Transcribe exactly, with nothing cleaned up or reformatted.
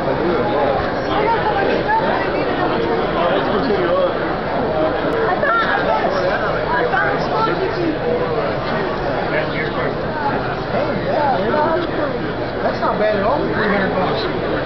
That's not bad at all for three hundred bucks.